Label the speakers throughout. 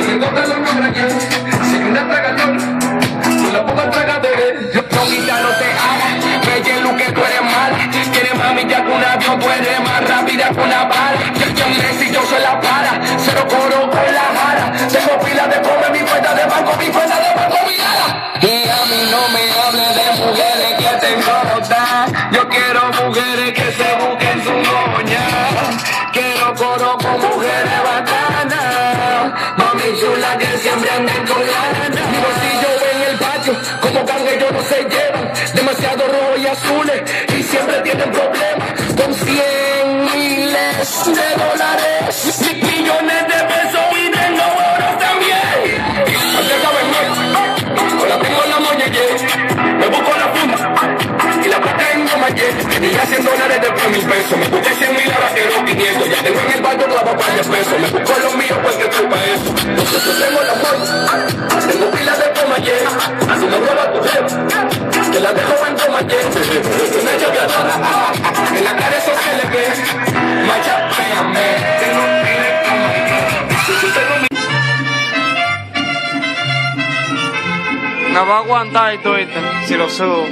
Speaker 1: encontré los cabrales, si una tragador, tú la pongo al tragador. No, quita, no te hagas, bella lo que tú eres mala. Tienes mami ya que un avión, tú eres más rápida que una bala. Yo Messi, yo soy la para, cero coro con la jara. Tengo pila de comer, mi cuenta de banco, mi cuenta de banco, mi cara. Y a mí no me hables de mujeres que te engordan. Yo quiero mujeres que se busquen su moña. Quiero coro con mujeres bacanas. Mami chula que siempre anden con lana. Mi bolsillo en el patio, como canga ellos no se llevan. Demasiado rojo y azules y siempre tienen problemas. Con 100 miles de dólares, millones de pesos y tengo oro también. Antes saben más, ahora tengo la moñelle. Me busco la funda y la plata en Guamayé. Y ya 100 dólares de 3.000 pesos. Me busqué 100.000 ahora quiero 500. Ya tengo en el barco clavo para de pesos. Me busco los míos porque estoy para eso. Entonces yo tengo la moña, tengo pilas de Guamayé. Si no roba tu jefe, te la dejo en Guamayé. Una chapeadora, en la cara eso se le ve. Machapéame, tengo un pile de Guamayé.
Speaker 2: Me va a aguantar y todo, si lo subo.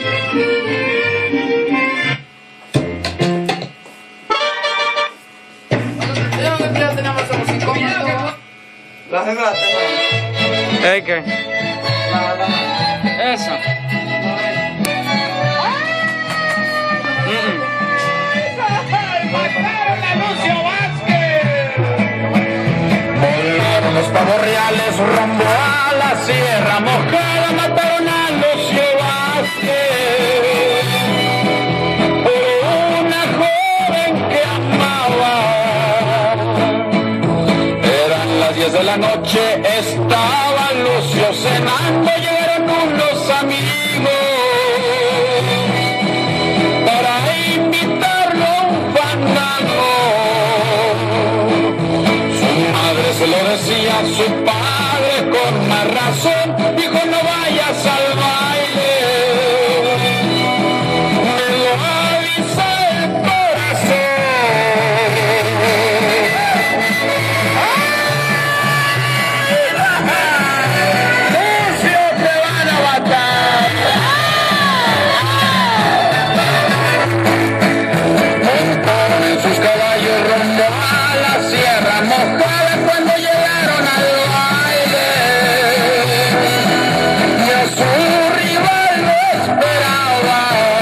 Speaker 3: ¿La arreglaste?
Speaker 2: ¿Eh qué? Esa.
Speaker 1: Volaron los pavos reales rumbo a la sierra mojada, mataron a Lucio Vázquez por una joven que amaba. Eran las 10 de la noche, estaba Lucio cenando, llegaron unos amigos para invitarlo a un fandango. Se lo decía a su padre con más razón, dijo no vayas al baile, me lo avisa el corazón. Lucio, te van a matar. Montaron en sus caballos rumbo a la sierra mojada. Cuando llegaron al baile, y a su rival lo esperaba.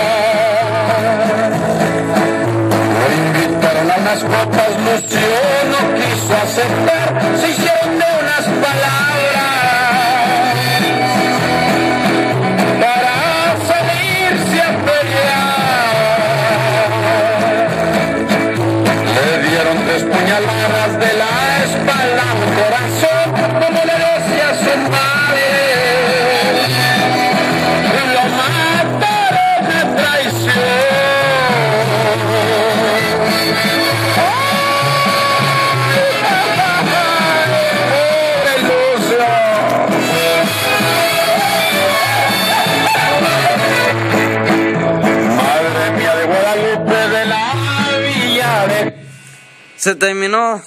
Speaker 1: Lo invitaron a unas copas, Lucio no quiso aceptar, se hicieron de unas palabras para salirse a pelear. Le dieron 3 puñaladas de la espalda a un corazón, como le decía su madre. Lo mataron de traición. Pobre Lucio. Madre mía de Guadalupe de la Villa de...
Speaker 2: Se terminó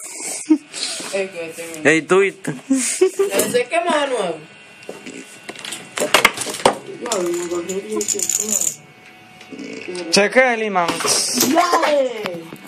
Speaker 2: el tweet.
Speaker 3: ¿Se quemó de nuevo?
Speaker 2: Cheque el imán.
Speaker 3: ¡Dale!